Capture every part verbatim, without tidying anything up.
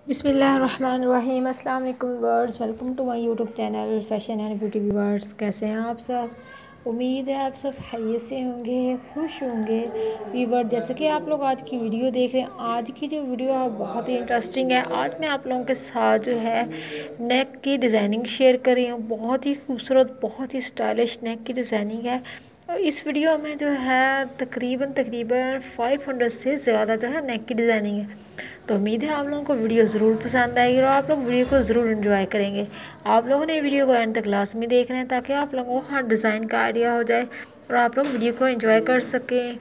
बिस्मिल्लाहिर्रहमानिर्रहीम। अस्सलाम वालेकुम viewers, welcome to my YouTube channel fashion and beauty viewers. कैसे हैं आप सब? उम्मीद है आप सब खैरियत से होंगे, खुश होंगे। व्यूअर्स, जैसे कि आप लोग आज की वीडियो देख रहे हैं, आज की जो वीडियो है बहुत ही इंटरेस्टिंग है। आज मैं आप लोगों के साथ जो है नेक की डिज़ाइनिंग शेयर कर रही हूँ। बहुत ही खूबसूरत, बहुत ही स्टाइलिश नेक की डिज़ाइनिंग है। और इस वीडियो में जो है तकरीबन तकरीबन पाँच सौ से ज़्यादा जो है नेक की डिज़ाइनिंग है। तो उम्मीद है आप लोगों को वीडियो ज़रूर पसंद आएगी और आप लोग वीडियो को ज़रूर एंजॉय करेंगे। आप लोगों ने वीडियो को एंड तक क्लास में देखना है ताकि आप लोगों को हर डिज़ाइन का आइडिया हो जाए और आप लोग वीडियो को एंजॉय कर सकें।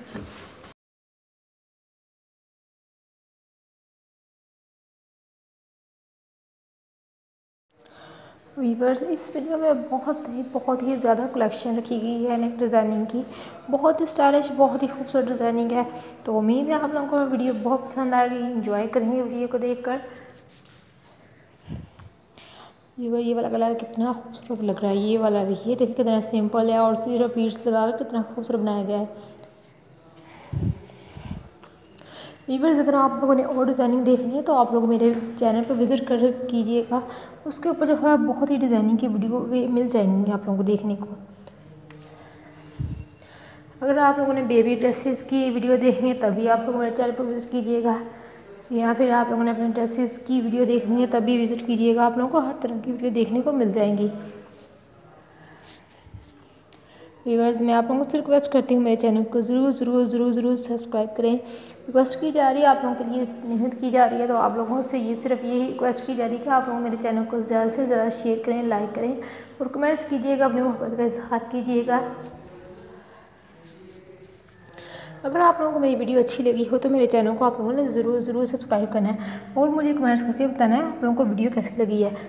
वीवर्स, इस वीडियो में बहुत ही बहुत ही ज़्यादा कलेक्शन रखी गई है नेक डिज़ाइनिंग की। बहुत ही स्टाइलिश, बहुत ही खूबसूरत डिज़ाइनिंग है। तो उम्मीद है आप लोगों को वीडियो बहुत पसंद आएगी, एंजॉय करेंगे वीडियो को देखकर। ये ये वाला कलर कितना खूबसूरत लग रहा है। ये वाला भी, ये देखिए कितना सिंपल है और सिर्फ बीड्स लगा कर कितना खूबसूरत बनाया गया है। व्यूअर्स, अगर आप लोगों ने और डिज़ाइनिंग देखनी है तो आप लोग मेरे चैनल पर विज़िट कर कीजिएगा। उसके ऊपर जो है बहुत ही डिज़ाइनिंग की वीडियो भी मिल जाएंगी आप लोगों को देखने को। अगर आप लोगों ने बेबी ड्रेसेस की वीडियो देखनी है तभी आप लोग मेरे चैनल पर विज़िट कीजिएगा, या फिर आप लोगों ने अपने ड्रेसेस की वीडियो देखनी है तभी विज़िट कीजिएगा। आप लोगों को हर तरह की वीडियो देखने को मिल जाएंगी। व्यूअर्स, मैं आप लोगों से रिक्वेस्ट करती हूँ मेरे चैनल को ज़रूर ज़रूर ज़रूर ज़रूर सब्सक्राइब करें। रिक्वेस्ट की जा रही है, आप लोगों के लिए मेहनत की जा रही है, तो आप लोगों से ये सिर्फ यही रिक्वेस्ट की जा रही है कि आप लोग मेरे चैनल को ज़्यादा से ज़्यादा शेयर करें, लाइक करें और कमेंट्स कीजिएगा, अपनी मोहब्बत का इजहार कीजिएगा। अगर आप लोगों को मेरी वीडियो अच्छी लगी हो तो मेरे चैनल को आप लोगों ने ज़रूर ज़रूर सब्सक्राइब करना है और मुझे कमेंट्स करके बताना है आप लोगों को वीडियो कैसी लगी है।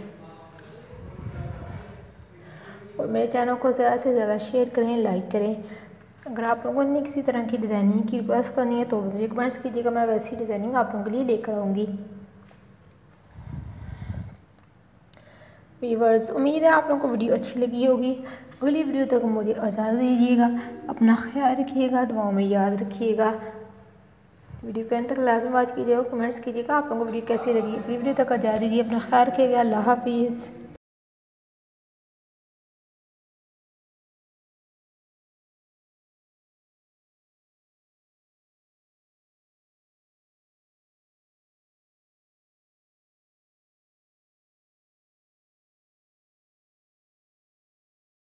और मेरे चैनल को ज़्यादा से ज़्यादा शेयर करें, लाइक करें। अगर आप लोगों ने किसी तरह की डिज़ाइनिंग की रिक्वेस्ट करनी है तो मुझे कमेंट्स कीजिएगा, मैं वैसी डिज़ाइनिंग आप लोगों के लिए लेकर आऊँगी। व्यूअर्स, उम्मीद है आप लोगों को वीडियो अच्छी लगी होगी। अगली वीडियो तक मुझे इजाज़त दीजिएगा। अपना ख्याल रखिएगा, दुआओं में याद रखिएगा। वीडियो के अंत तक लाजमी वॉच कीजिएगा, कमेंट्स कीजिएगा आप लोगों को वीडियो कैसी लगी। अगली वीडियो तक इजाज़त दीजिए, अपना ख्याल रखिएगा। अल्लाह हाफिज़।